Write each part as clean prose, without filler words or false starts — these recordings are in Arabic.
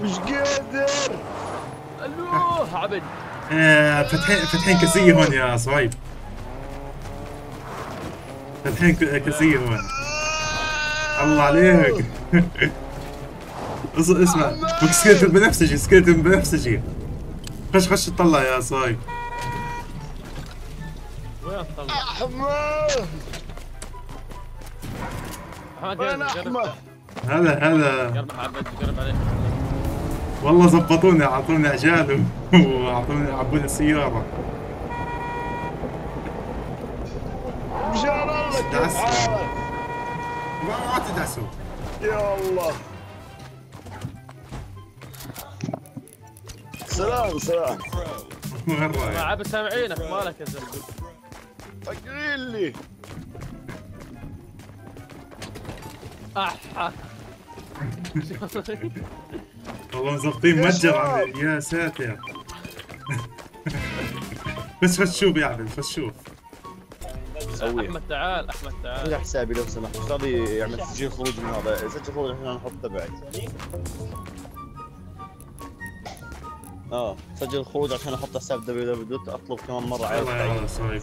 مش قادر. الوه عبد. فاتحين كاسية هون يا صهيب. فاتحين كاسية هون. الله عليك. اسمع، سكيلتون بنفسجي، سكيلتون بنفسجي. خش اطلع يا صهيب. وين طلع؟ احمد وين احمد؟ هلا قرب عبد، قرب عليك. والله زبطوني، اعطوني عجال واعطوني عبوني السيارة. مشان الله كيف حالك؟ ما تدعسوا يا الله. سلام. وين رايح؟ عبد سامعينك، مالك يا زلمه؟ اقول لي اح والله مزبطين متجر عمي. يا ساتر. بس شوف يا عبد، بس شوف. احمد تعال، احمد تعال. فتح حسابي لو سمحت، استاذي يعمل تسجيل خروج من هذا، سجل خروج عشان نحط تبعك. سجل الخروج عشان احط حساب www. اطلب كمان مره عيد يلا صايب.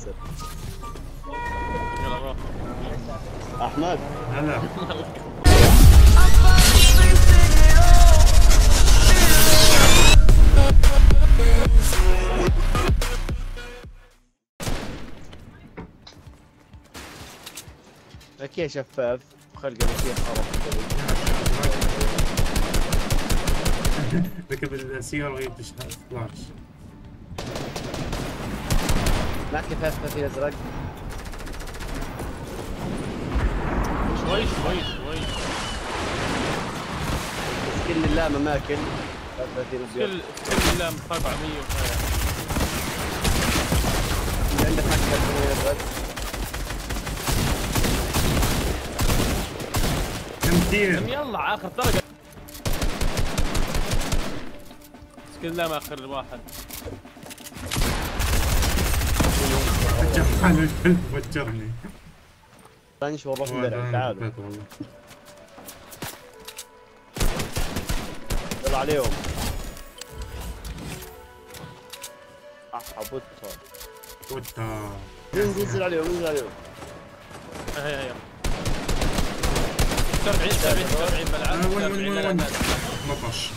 يلا روح. احمد هلا. لك يا شفاف خلق كيف عرفت. ركب السيارة وهي بتشتغل 12. معك كفاف في ازرق. شوي. كل الله مماكن. كل الله 400 وخير. عندك حق في ازرق. كم يلا اخر درجة. كل الله ما اخر واحد. فجر حاله الكلب، فجرني. ثاني شو والله مدرع. تعالوا يلا عليهم. بوتا. انزل عليهم. هي 70 بلعب. وين 12.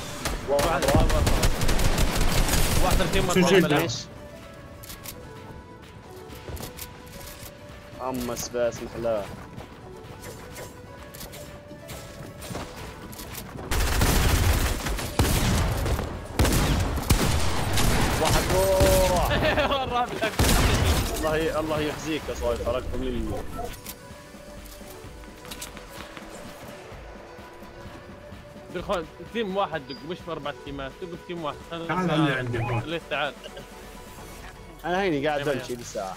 واحد 30 مرة شو جيت بلعب. امس بس محلاه. واحد ورا. الله يخزيك يا صاير، خرجت مني. دخل تيم واحد، دق مش في 4 تيمات، دق في تيم واحد. تعال اللي عندي هون. ليش تعال؟ انا هيني قاعد بمشي للساعة.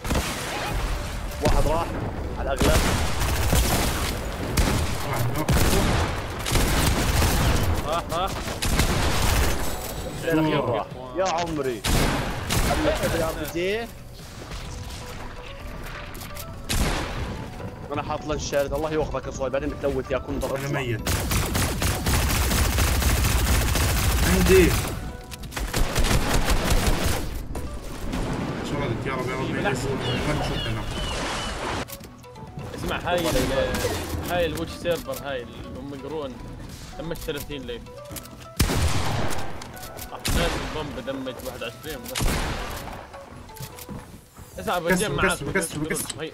واحد راح على الاغلب. راح يا عمري انا حاط له الشارد. الله يوخرك يا صايب، بعدين بتلوث يا كندر. انا ميت. عندي شردت يا رب يا رب. ما شفت انا. اسمع، هاي الوش سيرفر، هاي هم يقرون دمج 30 ليف. نازل بومب دمج 21 بس. اسمع بجيب معاك. بكسر.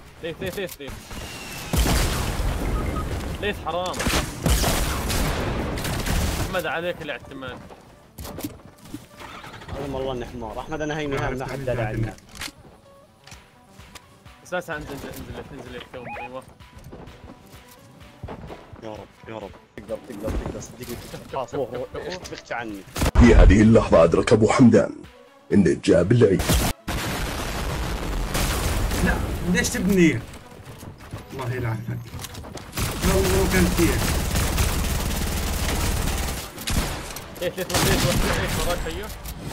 ليث حرام. احمد عليك الاعتماد. والله اني حمار. احمد انا هيني هام ما حد دلع عنا. اساسا انزل الكون. ايوه يا رب تقدر صدقني. خلاص روح اختفي عني. في هذه اللحظة أدرك أبو حمدان إن جاب العيد. لا ليش تبني؟ الله يلعنك. والله كان كثير. ليش وراك ايوه.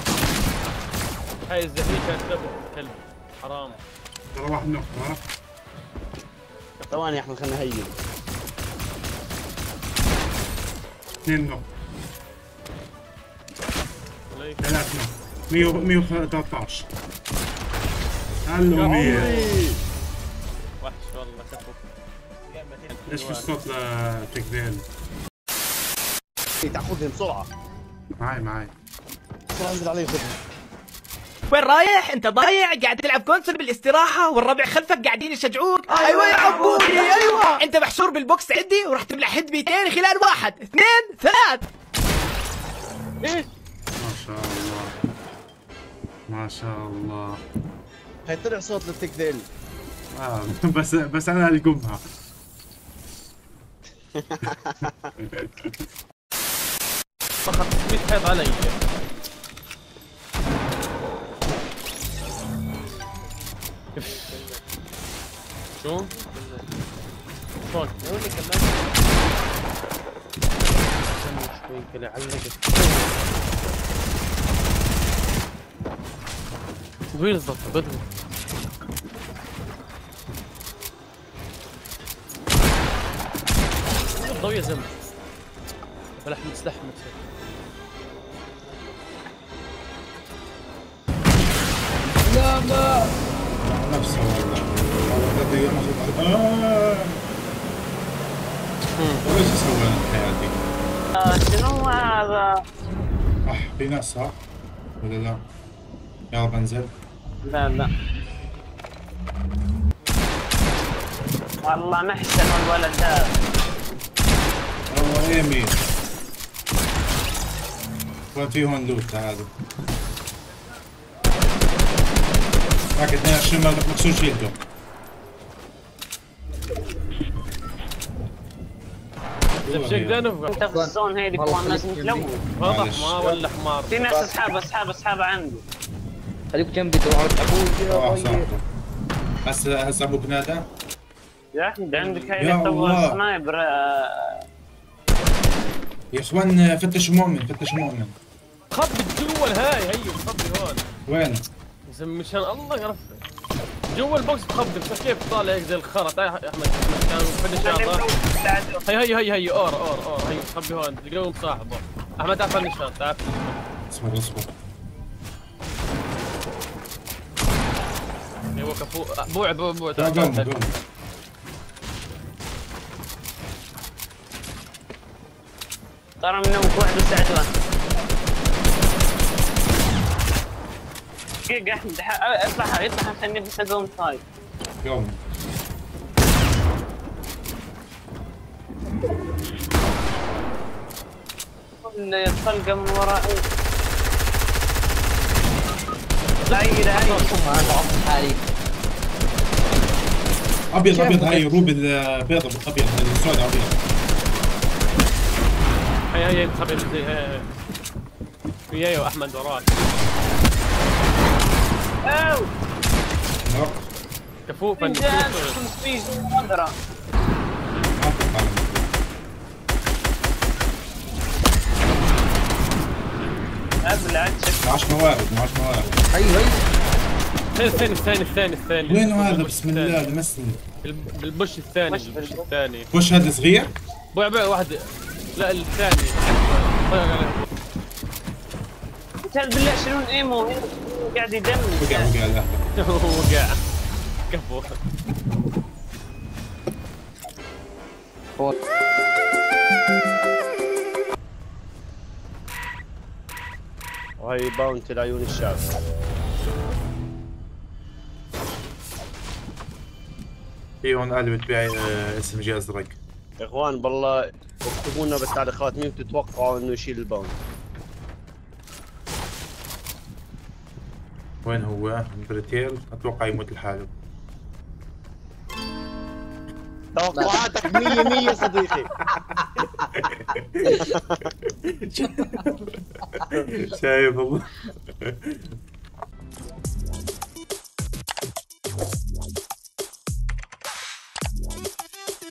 هاي الزهري كانت تبغى كلب حرام. ترى واحد نقطة. ها ثواني يا احمد خلنا نهيل. 2 نقطة. عليك. 113. هلو 100. وحش والله كفو. ايش في الصوت لتكذيل؟ تاخذهم بسرعه. معي. بسرعه انزل عليه خذهم. وين رايح؟ انت ضايع قاعد تلعب كونسول بالاستراحة والربع خلفك قاعدين يشجعوك. ايوه يا عبودي ايوه. انت محشور بالبوكس عندي وراح تبلع هيد 200 خلال 1 2 3. ايه ما شاء الله. هي طلع صوت للتكذيل. بس انا القمها. فقط 100 حيط علي. شو؟ شلون؟ يقول لي كمان شوي كذا علقت. وين بالضبط؟ بدو ضوي يا زلمه. لحمت لا نفسه والله ايش اسوي انا بحياتي؟ شنو هذا؟ في ناس صح؟ ولا لا؟ يلا بنزل. لا والله محسن الولد هذا. والله ايمي وين في هون لوت هذا؟ معك 22 مقصود شيلته. زبشك ذنب. انت في الزون هي اللي كمان لازم تلون. واضح ما ولا حمار. في ناس اصحاب عندي. خليك جنبي تروحوا تلعبوا. هسه ابوك نادى؟ يا احمد عندك هاي يا اللي تبغى الله. سنايبر. يا اخوان فتش مؤمن. خبي جوا هاي هيو خبي هون. وين؟ مشان الله يرفع. جوا البوكس تخبي بس كيف طالع هيك زي الخرط. يا احمد كان فنش هذا. هي اور هي خبي هون تلقاهم صاحبه. احمد تعال فنشان تعال. اصبر. ايوه كفو. بوع قوم. ترى منهم واحد مستعد. دقيقة احمد اطلع خليني بس اقوم طايف. قوم. اللي الطلقة من ورائي. هاي ابيض هاي روب البيض ابيض السود ابيض. هي تخبي زي هي. ايوه احمد وراك. اوو كفو فن. ابلع معاش موارد. ايوه الثاني وين هذا؟ بسم الله لمسني. بالبش الثاني. وش هذا صغير؟ بوع واحد. لا الثاني. انت بالله شلون ايمو قاعد يدمر. وقع كفو. وهي باونتي لعيون الشعب. في هون قال بتبيع اسم جي ازرق. يا اخوان بالله اكتبوا لنا بالتعليقات مين بتتوقعوا انه يشيل الباوند. وين هو؟ بريتيل اتوقع يموت لحاله. توقعاتك 100 صديقي. شايف والله